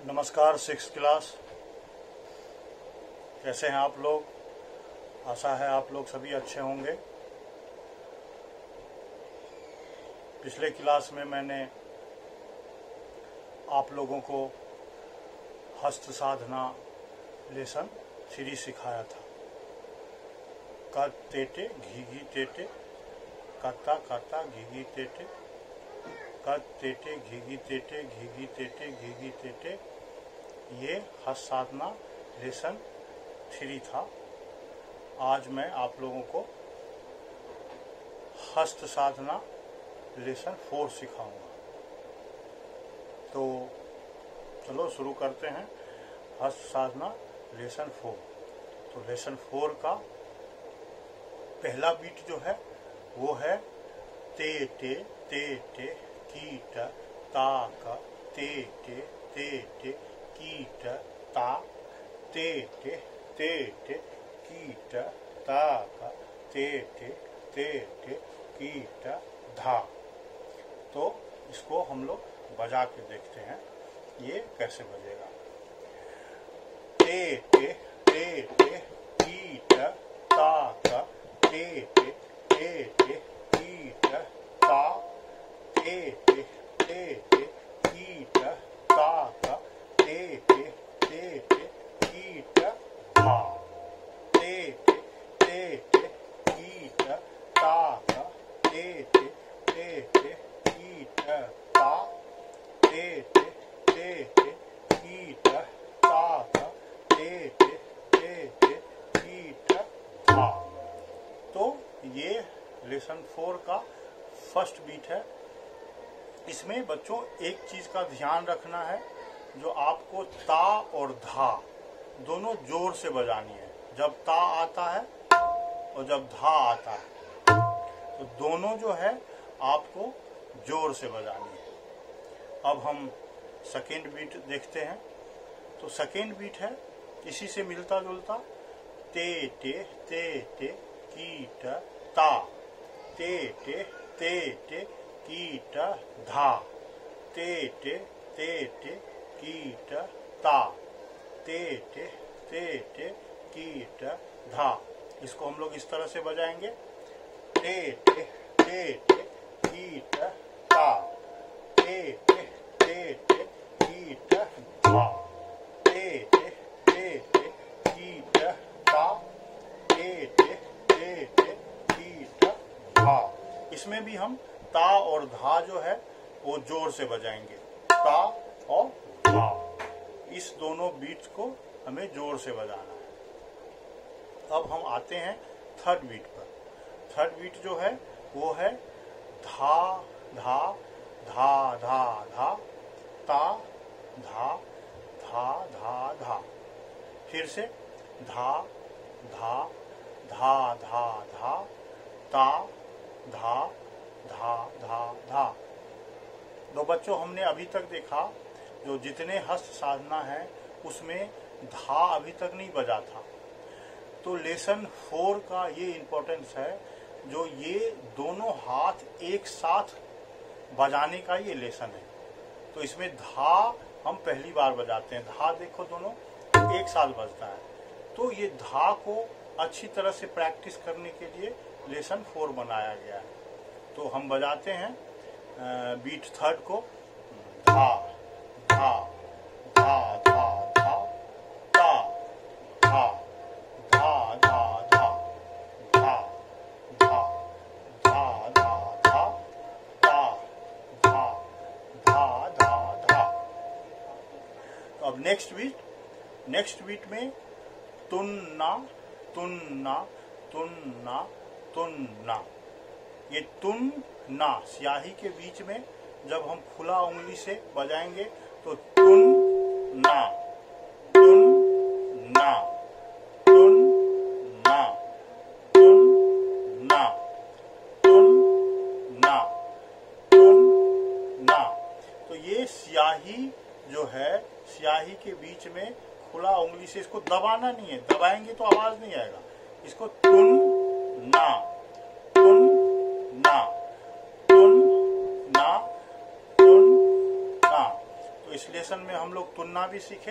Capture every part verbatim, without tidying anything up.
नमस्कार six class, कैसे हैं आप लोग। आशा है आप लोग सभी अच्छे होंगे। पिछले क्लास में मैंने आप लोगों को हस्त साधना लेसन थ्री सिखाया था। क टेटे घी घी टेटे, काता काता घी घी टेटे, क टेटे घी घी टेटे, घी घी टेटे, घी घी टेटे। ये हस्त साधना लेसन थ्री था। आज मैं आप लोगों को हस्त साधना लेसन फोर सिखाऊंगा। तो चलो शुरू करते हैं। हस्त साधना लेसन फोर। तो लेसन फोर का पहला बीट जो है वो है ते टे ते टे कीट ताक ते टे ते टे कीट ता ते टे ते टे कीट ताक ते टे ते टे कीट धा। तो इसको हम लोग बजा के देखते हैं ये कैसे बजेगा। ते टे ते टे कीट ताक ते टे ते टे कीट ता ते टे ते टे कीट ताक ते टे ते टे कीट धा। ते टे ते टे कीट ताक ते टे ते टे कीट ता ते टे ते टे कीट ताक ते टे ते टे कीट धा। तो ये लेसन फोर का फर्स्ट बीट है। इसमें बच्चों एक चीज का ध्यान रखना है, जो आपको ता और धा दोनों जोर से बजानी है। जब ता आता है और जब धा आता है तो दोनों जो है आपको जोर से बजानी है। अब हम सेकेंड बीट देखते हैं। तो सेकेंड बीट है इसी से मिलता जुलता, ते टे ते टे कीट ता ते टे ते टे कीट धा ते टे ते टे कीट ता ते टे ते टे कीट धा। इसको हम लोग इस तरह से बजाएंगे। ते टे ते टे कीट ता ते टे ते टे कीट धा ते टे ते टे कीट ता ते टे ते टे कीट धा। इसमें भी हम ता और धा जो है वो जोर से बजाएंगे। ता और धा, इस दोनों बीट्स को हमें जोर से बजाना है। अब हम आते हैं थर्ड बीट पर। थर्ड बीट जो है वो है धा धा धा धा धा ता धा धा धा धा। फिर से धा धा धा धा धा ता धा धा धा धा। तो बच्चों हमने अभी तक देखा जो जितने हस्त साधना है उसमें धा अभी तक नहीं बजा था। तो लेसन फोर का ये इम्पोर्टेंस है, जो ये दोनों हाथ एक साथ बजाने का ये लेसन है। तो इसमें धा हम पहली बार बजाते हैं। धा देखो दोनों एक साथ बजता है। तो ये धा को अच्छी तरह से प्रैक्टिस करने के लिए लेसन फोर बनाया गया है। तो हम बजाते हैं बीट थर्ड को। धा धा धा धा धा ता धा धा धा धा धा धा धा धा धा ता धा धा धा धा। तो अब नेक्स्ट बीट नेक्स्ट बीट में तुन्ना तुन्ना तुन्ना तुन्ना। ये तुन ना स्याही के बीच में जब हम खुला उंगली से बजाएंगे तो तुन ना तुन ना तुन ना तुन ना तुन ना तुन ना। तो ये स्याही जो है, स्याही के बीच में खुला उंगली से इसको दबाना नहीं है। दबाएंगे तो आवाज नहीं आएगा। इसको तुन ना तुन ना तुन ना तुन ना तो इस लेसन में हम लोग तुलना भी सीखे।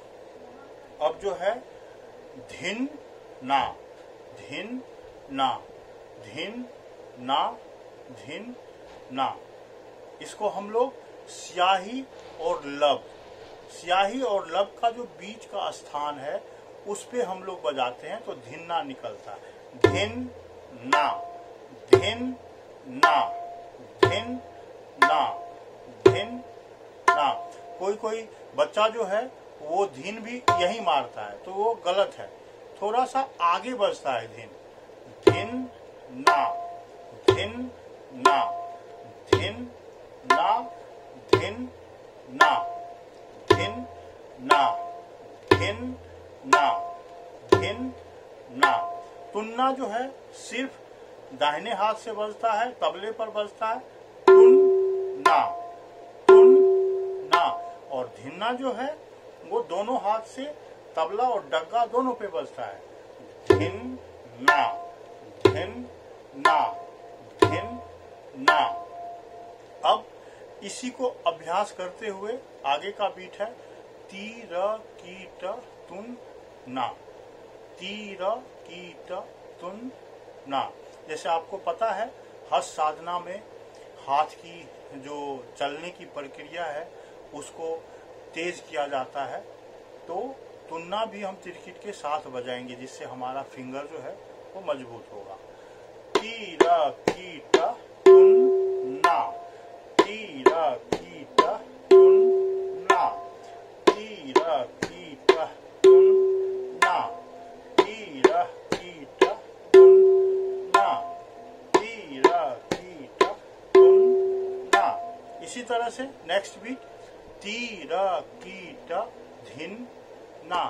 अब जो है धिन ना, धिन ना, धिन ना, धिन ना, इसको हम लोग स्याही और लब, स्याही और लब का जो बीच का स्थान है उस पे हम लोग बजाते हैं तो धिन्ना निकलता है। धिन ना, धिन ना, धिन ना, धिन ना। कोई कोई बच्चा जो है वो धिन भी यही मारता है तो वो गलत है, थोड़ा सा आगे बजता है धिन। धिन ना, धिन ना, धिन ना, धिन ना, धिन ना, धिन ना, धिन ना। तुन्ना जो है सिर्फ दाहिने हाथ से बजता है, तबले पर बजता है, तुन ना, तुन ना। और धिन्ना जो है वो दोनों हाथ से तबला और डग्गा दोनों पे बजता है। धिन ना, धिन ना, धिन ना। अब इसी को अभ्यास करते हुए आगे का बीट है ती र की ट तुन ना, ती र की ट तुन ना। जैसे आपको पता है हस्त साधना में हाथ की जो चलने की प्रक्रिया है उसको तेज किया जाता है, तो तुन्ना भी हम तिरकिट के साथ बजाएंगे जिससे हमारा फिंगर जो है वो मजबूत होगा। ती र की ट तुन ना, ती र की ट तुन ना, ती र की ट तुन ना, ती र की ट तुन ना, ती र की ट तुन ना। इसी तरह से नेक्स्ट बीट ती र की ट धिन ना,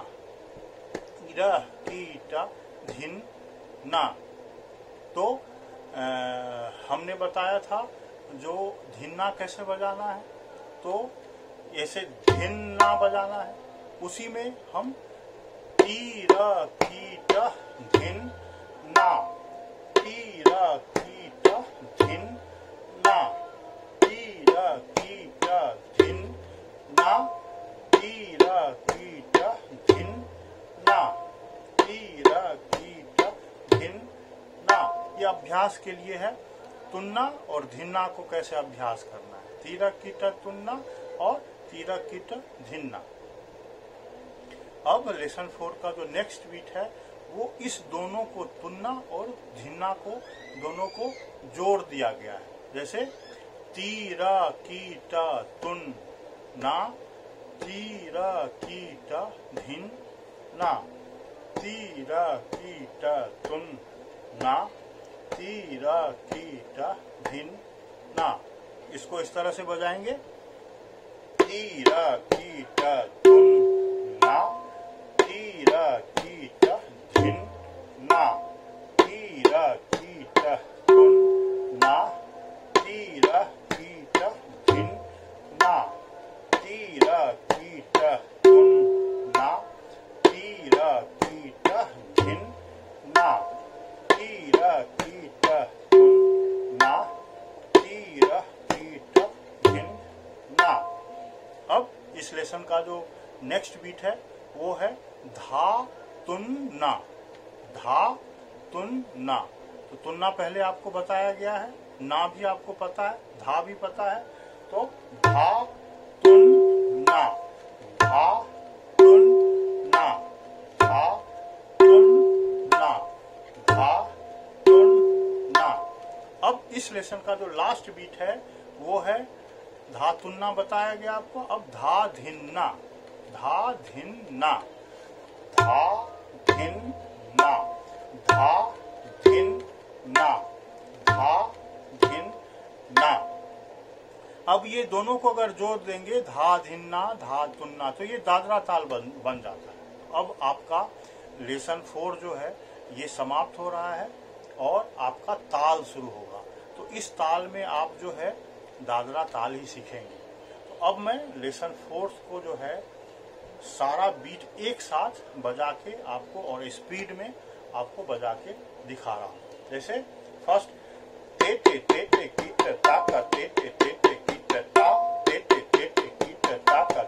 ती र की ट धिन ना। तो आ, हमने बताया था जो धिन्ना कैसे बजाना है, तो ऐसे धिन्ना बजाना है, उसी में हम ती र की ट धिन ना, ती र की ट धिन ना, ती र की ट धिन ना, ती र की ट धिन ना, ती र की ट धिन ना। ये अभ्यास के लिए है तुन्ना और धिन्ना को कैसे अभ्यास करना है। तीरक कीट तुन्ना और तीरक कीट धिन्ना। अब लेसन फोर का जो नेक्स्ट बीट है वो इस दोनों को तुन्ना और धिन्ना को दोनों को जोड़ दिया गया है। जैसे तीरा कीट तुन ना, तीरा कीट धिन ना, तीरा कीट तुन ना, तीरा कीट धिन ना। इसको इस तरह से बजाएंगे तीरा कीट तुन ना, तीरा कीट धिन ना, तीरा कीट तुन ना, तीरा कीट धिन ना, तीरा कीट तुन ना, तीरा कीट धिन ना, तीरा कीट तुन ना, तीरा कीट धिन ना। अब इस लेसन का जो नेक्स्ट बीट है वो है धा तुन ना, धा तुन ना। तो तुन्ना पहले आपको बताया गया है, ना भी आपको पता है, धा भी पता है। तो धा तुन ना, धा तुन ना, धा तुन ना, धा तुन ना। अब इस लेसन का जो लास्ट बीट है वो है धा तुन्ना बताया गया आपको। अब धा धिन्ना, धा धिन्ना, धा धिन्ना, धा धिन्ना, धा धिन्ना। अब ये दोनों को अगर जोड़ देंगे धा धिन्ना धा तुन्ना तो ये दादरा ताल बन, बन जाता है। अब आपका लेसन फोर जो है ये समाप्त हो रहा है और आपका ताल शुरू होगा। तो इस ताल में आप जो है दादरा ताल ही सीखेंगे। तो अब मैं लेसन फोर्थ को जो है सारा बीट एक साथ बजा के आपको और स्पीड में आपको बजा के दिखा रहा हूँ। जैसे फर्स्ट टे टे टे टे कीट ता का टे टे टे टे कीट ता टे टे टे टे कीट ता का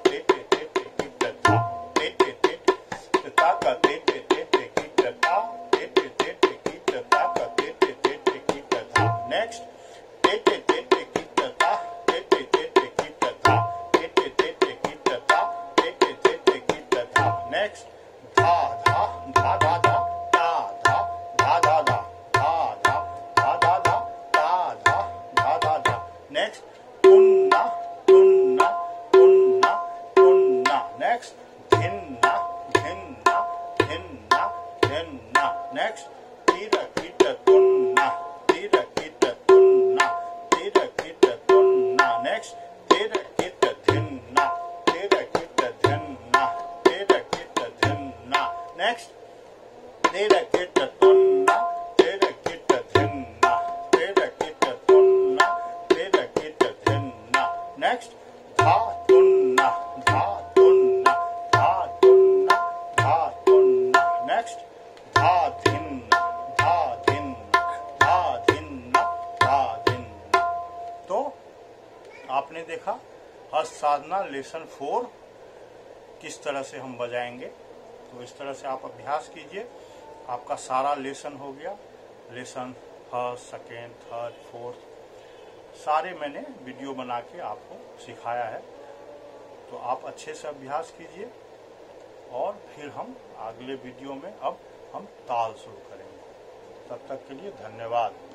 तेरा किट धिन्ना, तेरा किट धिन्ना, तेरा किट धिन्ना। नेक्स्ट तेरा किट तुन्ना, तेरा किट धिन्ना, तेरा किट तुन्ना, तेरा किट धिन्ना। नेक्स्ट धा तुन्ना, धा तुन्ना, धा तुन्ना, धा तुन्ना। नेक्स्ट धा धिन्ना, धा धिन्ना, धा धिन्ना, धा धिन्ना। तो आपने देखा हस्त साधना लेसन फोर किस तरह से हम बजाएंगे। तो इस तरह से आप अभ्यास कीजिए, आपका सारा लेसन हो गया। Lesson first, second, third, fourth सारे मैंने वीडियो बना के आपको सिखाया है। तो आप अच्छे से अभ्यास कीजिए और फिर हम अगले वीडियो में अब हम ताल शुरू करेंगे। तब तक के लिए धन्यवाद।